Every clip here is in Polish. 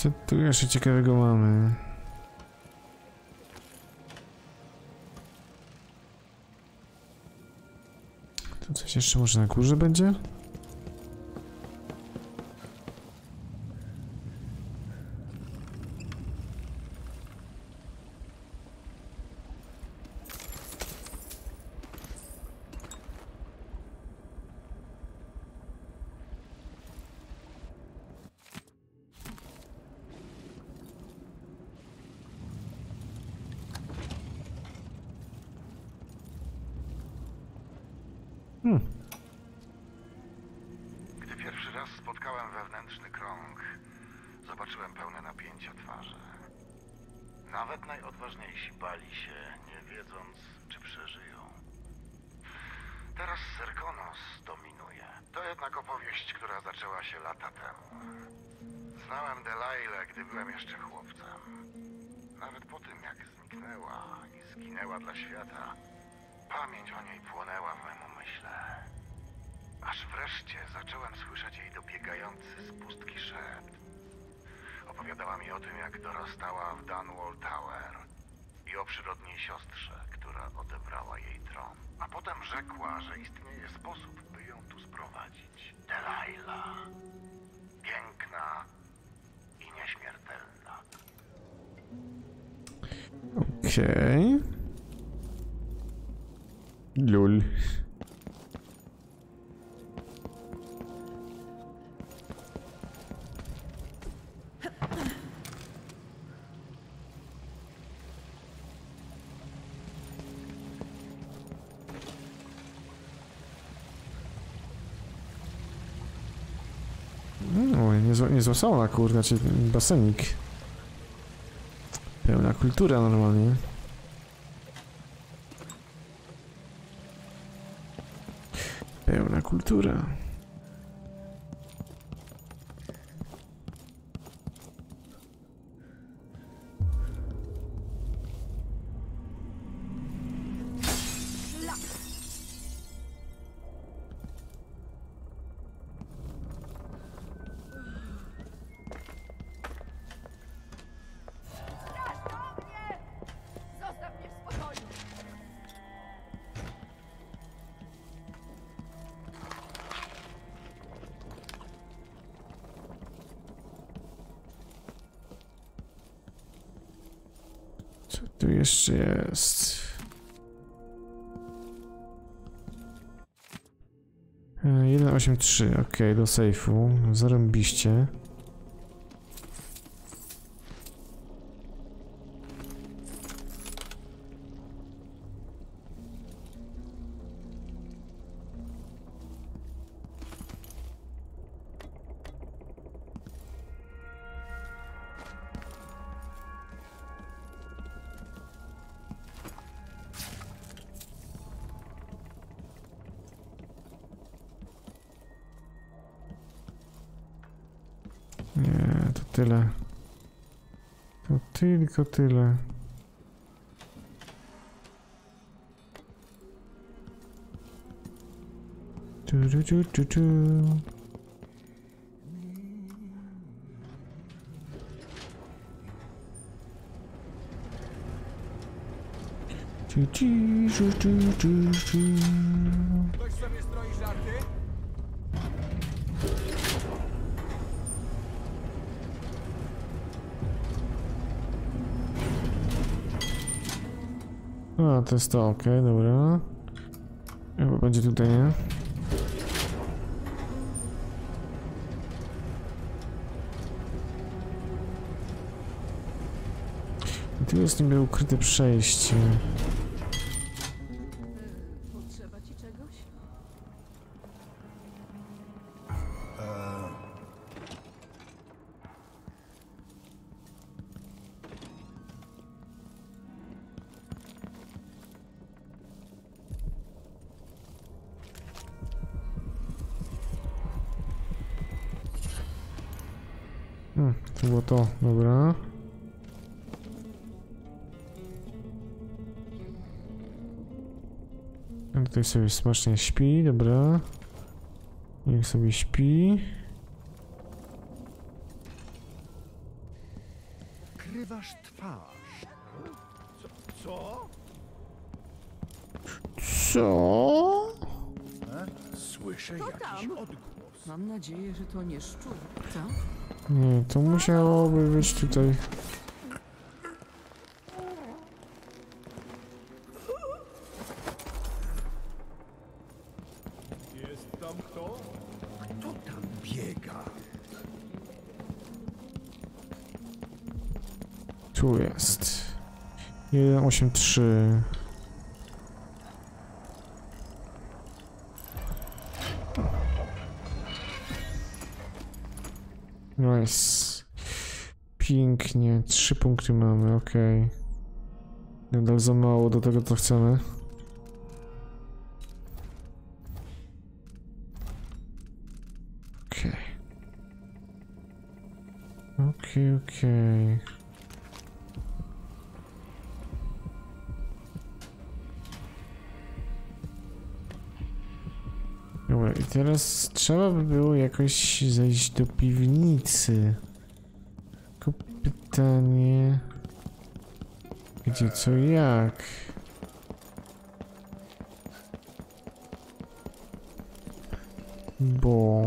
Co tu jeszcze ciekawego mamy? Tu coś jeszcze może na górze będzie? Gdy pierwszy raz spotkałem wewnętrzny krąg, zobaczyłem pełne napięcia twarze. Nawet najodważniejsi bali się, nie wiedząc, czy przeżyją. Teraz Serkonos dominuje. To jednak opowieść, która zaczęła się lata temu. Znałem Delailę, gdy byłem jeszcze chłopcem. Nawet po tym, jak zniknęła i zginęła dla świata, pamięć o niej płonęła w mym umyśle. Aż wreszcie zacząłem słyszeć jej dobiegający z pustki szept. Opowiadała mi o tym, jak dorastała w Dunwall Tower i o przyrodniej siostrze, która odebrała jej tron. A potem rzekła, że istnieje sposób, by ją tu sprowadzić. Delaila. Piękna i nieśmiertelna. Okej. Lul. No, niezła sauna, kurde, znaczy basenik. Pełna kultura normalnie. Pełna kultura. Zostaw mnie w spokoju! Co tu jeszcze jest? 183, ok, do sejfu. Zarąbiście. Nie, to tyle. To tylko tyle. Tu. Ktoś sobie stroi żarty? A, to jest to, okej, dobra. Chyba będzie tutaj, nie? I tu jest niby ukryte przejście. Potrzeba ci czegoś? To było to, dobra. A tutaj sobie smacznie śpi, dobra. Niech sobie śpi. ukrywasz twarz. Co? Co? Słyszę To jakiś tam. odgłos. Mam nadzieję, że to nie szczur, co? Nie, to musiałoby być tutaj. Jest tam kto? Kto tam biega? Tu jest. 183. Nice. Pięknie. 3 punkty mamy, okej. Nadal za mało do tego, co chcemy. Okej. Okej. Dobra, i teraz trzeba by było jakoś zejść do piwnicy. Tylko pytanie... Gdzie, co, jak? Bo...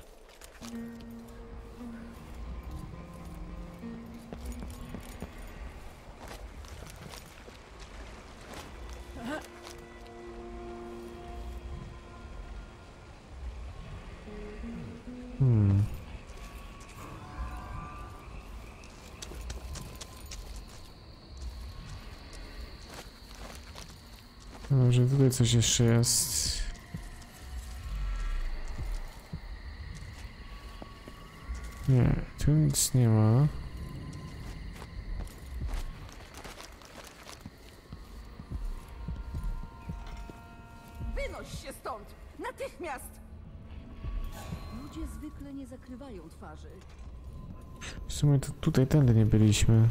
Dobrze, tutaj coś jeszcze jest. Nie, tu nic nie ma. Wynoś się stąd! Natychmiast! Ludzie zwykle nie zakrywają twarzy. W sumie to tutaj tędy nie byliśmy.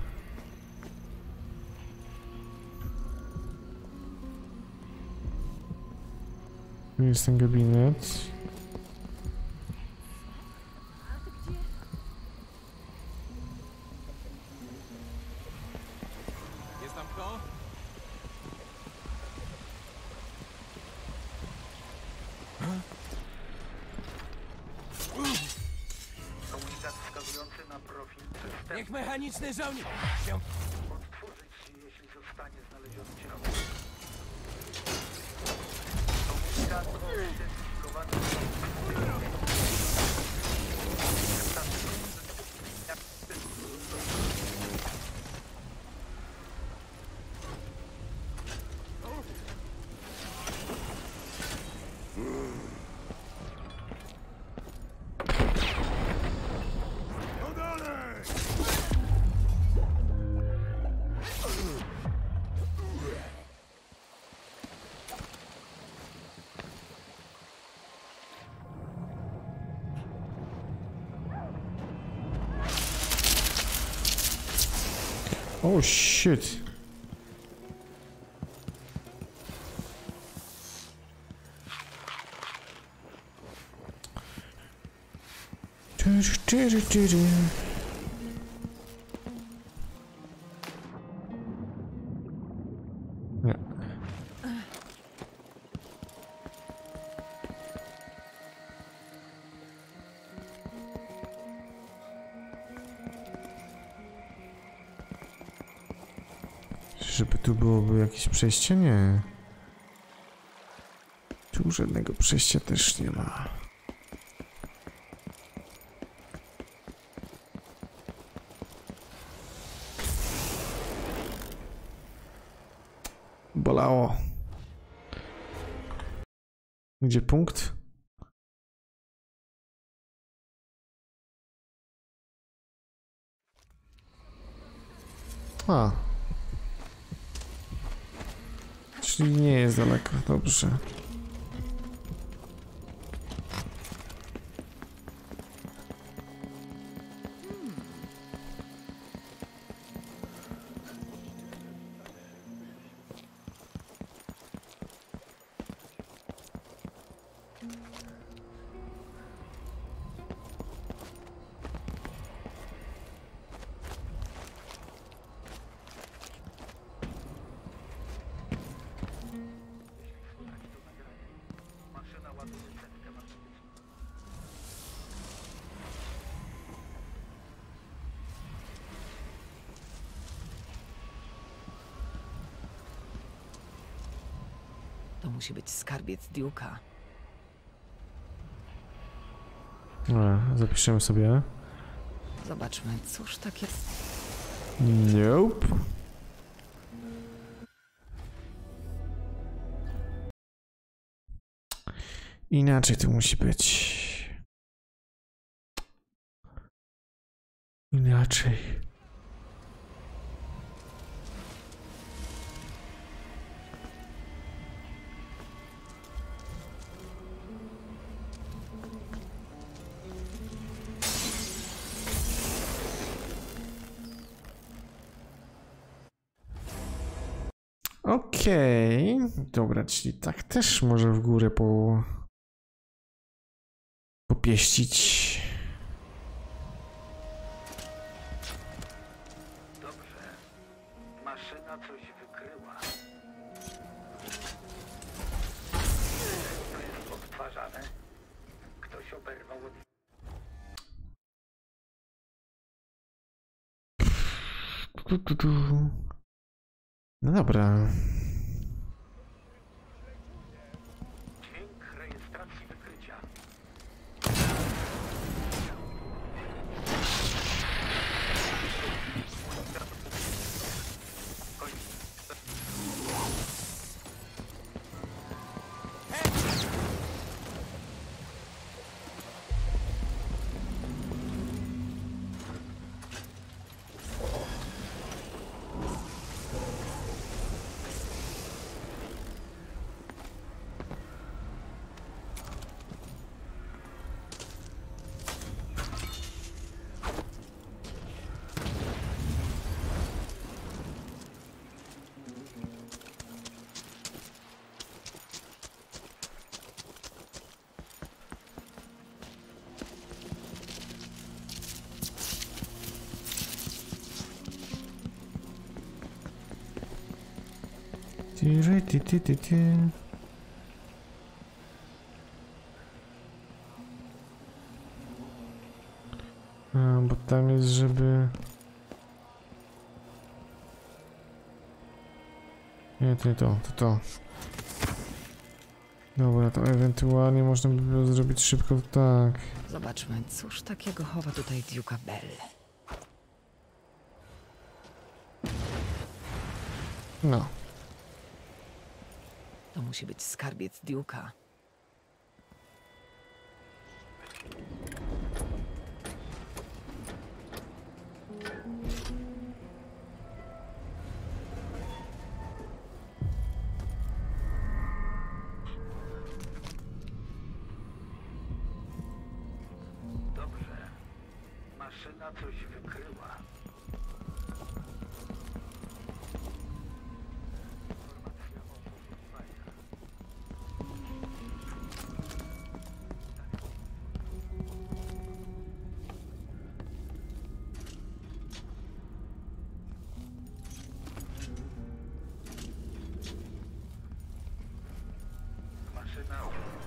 Tu jest ten gabinet. Jest tam kto? Komunikat wskazujący na profil przestępcy. Niech mechaniczny żołnierz! Odtworzyć się, jeśli zostanie znalezione ciało. Komunikat o zidentyfikowanym Oh shit. Nie. Żeby tu byłoby jakieś przejście? Nie. Tu żadnego przejścia też nie ma. Bolało. Gdzie punkt? A. Czyli nie jest daleko, dobrze. To musi być skarbiec Duke'a. Zapiszemy sobie. Zobaczmy, cóż takie... Nope. Inaczej to musi być. Inaczej. Okej, dobra, czyli tak też może w górę popieścić. Dobrze. Maszyna coś wykryła. To jest odtwarzane. Ktoś oberwał od... No dobra. Dźwięk rejestracji wykrycia. Bo tam jest, żeby... Nie, to nie to, to to. Dobra, to ewentualnie można by było zrobić szybko tak. Zobaczmy, cóż takiego chowa tutaj Duke'a Bell. No. To musi być skarbiec Duke'a. Dobrze. Maszyna coś wykryła. Informacja o poszukiwaniach. Maszyna...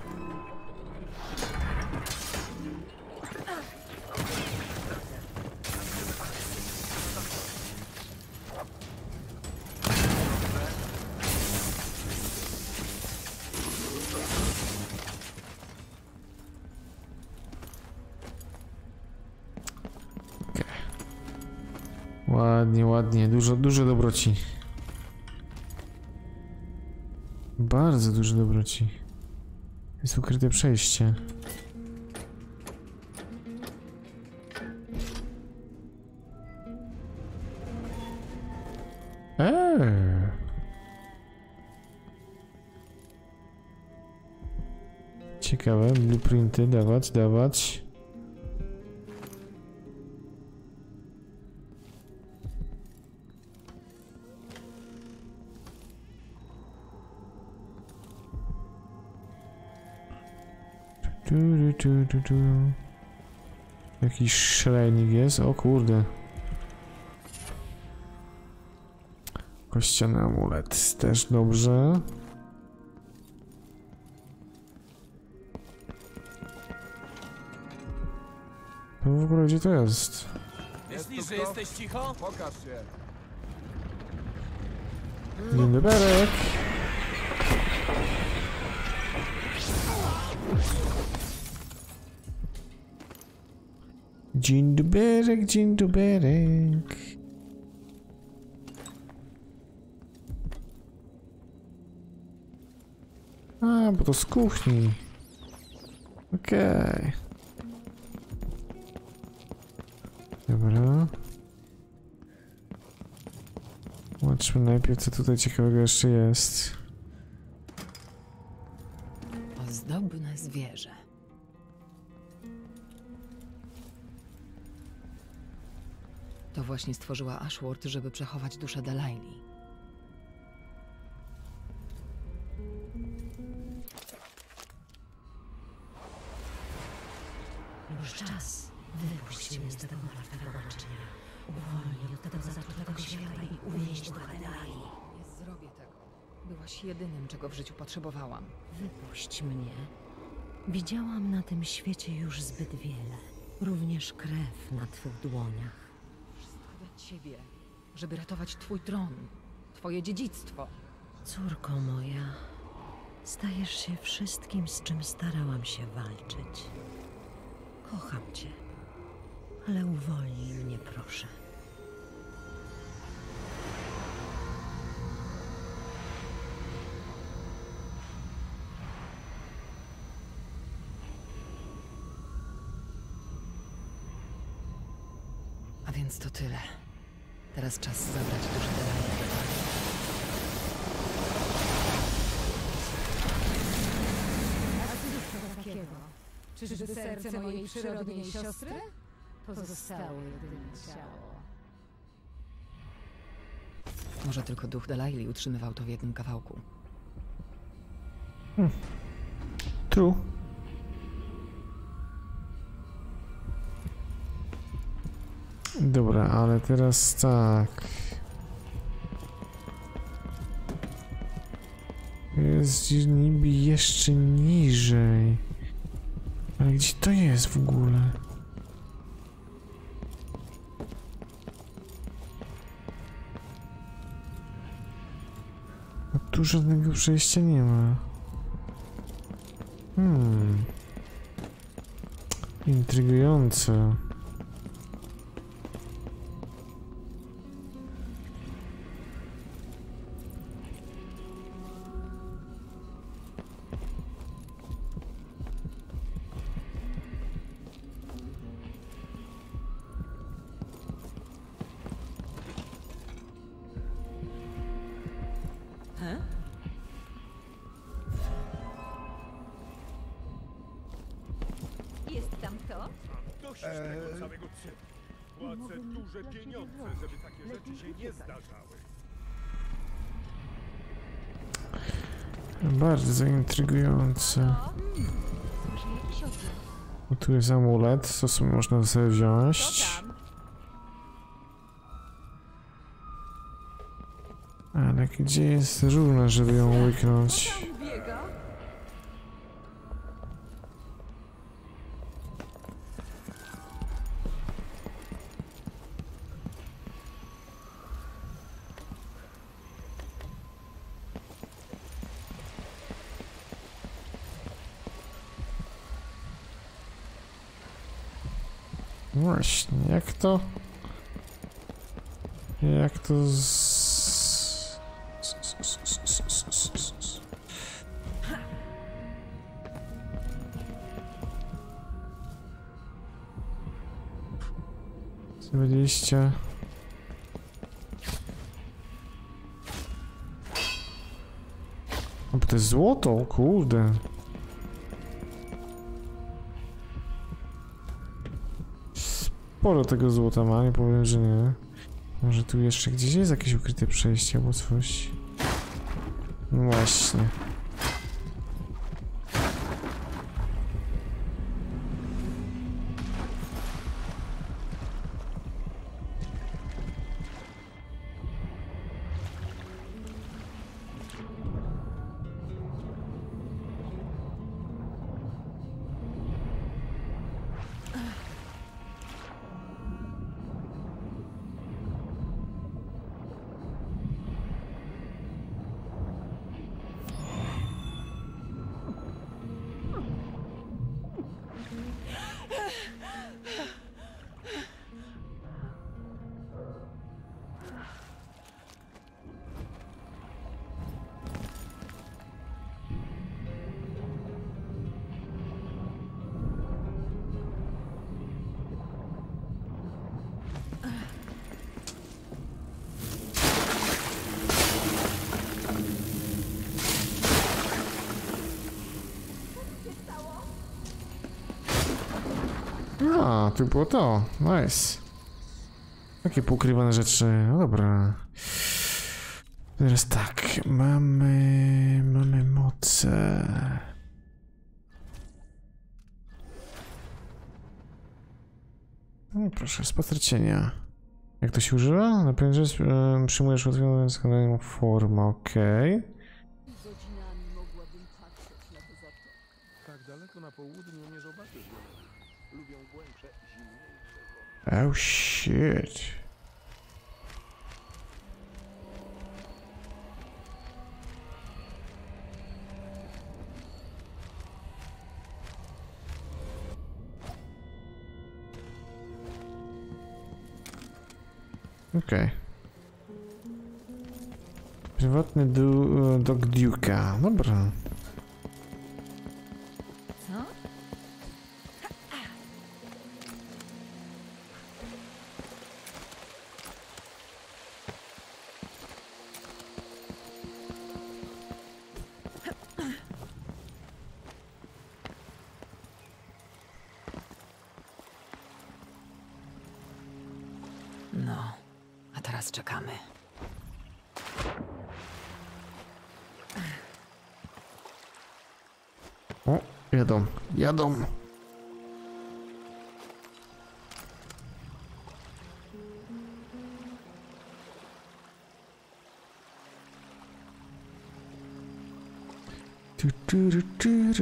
Ładnie, ładnie. Dużo dobroci. Bardzo dużo dobroci. Jest ukryte przejście. Ciekawe, blueprinty, dawać. Jakiś szrajnik jest, o kurde. Kościany amulet, też dobrze. To w ogóle gdzie to jest? Myślisz, że jesteś cicho? Pokaż się. Dzień dobry. Dzień doberek, dzień doberek. A, bo to z kuchni. Okej. Dobra. Zobaczmy najpierw, co tutaj ciekawego jeszcze jest. Ozdobne zwierzę. To właśnie stworzyła Ashworth, żeby przechować duszę Delaili. Już czas. Wypuść mnie z tego martwego naczynia. Uwolnij od tego zatrutego świata i uwieźć do Delaili. Nie zrobię tego. Byłaś jedynym, czego w życiu potrzebowałam. Wypuść mnie. Widziałam na tym świecie już zbyt wiele. Również krew na twych dłoniach. Dla ciebie, żeby ratować twój tron, twoje dziedzictwo. Córko moja, stajesz się wszystkim, z czym starałam się walczyć. Kocham cię, ale uwolnij mnie, proszę. A więc to tyle. Teraz czas zabrać duszę Delaili. Takiego. Czyżby serce mojej przyrodniej siostry? Pozostało jedynie ciało. Może tylko duch Delaili utrzymywał to w jednym kawałku. True. Dobra, ale teraz tak. Jest niby jeszcze niżej. Ale gdzie to jest w ogóle? A tu żadnego przejścia nie ma. Intrygujące. Jest tam kto? Dość tego całego cyrku. Płacę duże pieniądze, żeby takie rzeczy się nie zdarzały. Bardzo intrygujące. Słyszę jakiś odgłos. O, tu jest amulet, co sobie można sobie wziąć. Ale gdzie jest runa, żeby ją łyknąć? Biega? Właśnie, jak to? Jak to z 20. O, bo to jest złoto, kurde. Sporo tego złota ma, nie powiem, że nie. Może tu jeszcze gdzieś jest jakieś ukryte przejście albo coś. No właśnie. A, tu było to. Nice. Takie poukrywane rzeczy. No dobra. Teraz tak. Mamy moce. No proszę, spacer cienia. Jak to się używa? Na prędzy przyjmujesz łatwiej składaniem formę, okej. Tak daleko na południu nie zobaczysz go. Lubią głębsze, zimniejsze wody. Oh shit. Okej. Prywatny dog Duke'a. Dobra. Co? No, a teraz czekamy. O, jadą. Tu.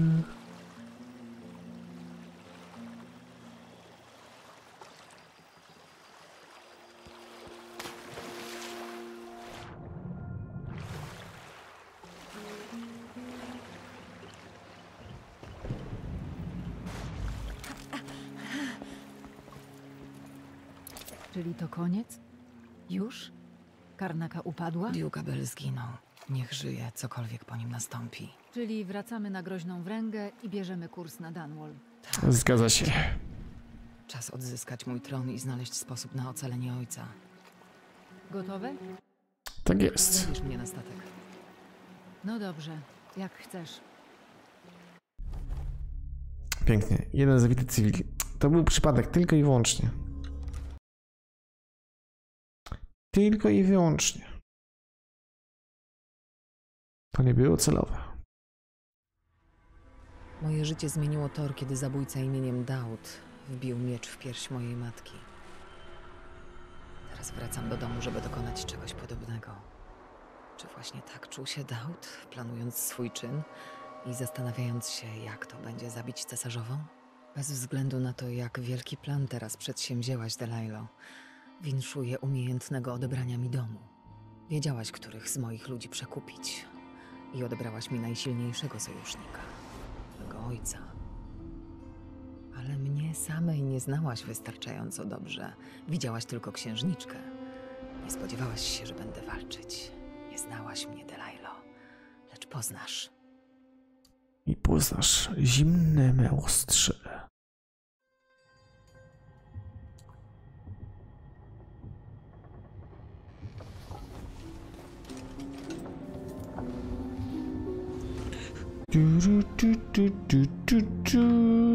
Czyli to koniec? Już? Karnaka upadła? Duke zginął. Niech żyje, cokolwiek po nim nastąpi. Czyli wracamy na groźną wręgę i bierzemy kurs na Dunwall. Zgadza się. Czas odzyskać mój tron i znaleźć sposób na ocalenie ojca. Gotowe? Tak jest. Zabierz mnie na statek. No dobrze, jak chcesz. Pięknie. Jeden zabity cywil. To był przypadek tylko i wyłącznie. Tylko i wyłącznie. To nie było celowe. Moje życie zmieniło Thor, kiedy zabójca imieniem Daud wbił miecz w pierś mojej matki. Teraz wracam do domu, żeby dokonać czegoś podobnego. Czy właśnie tak czuł się Daud, planując swój czyn i zastanawiając się, jak to będzie zabić cesarzową? Bez względu na to, jak wielki plan teraz przedsięwzięłaś, Delilah, winszuję umiejętnego odebrania mi domu. Wiedziałaś, których z moich ludzi przekupić i odebrałaś mi najsilniejszego sojusznika, mego ojca. Ale mnie samej nie znałaś wystarczająco dobrze. Widziałaś tylko księżniczkę. Nie spodziewałaś się, że będę walczyć. Nie znałaś mnie, Delilah, lecz poznasz. I poznasz zimne me ostrze. Du.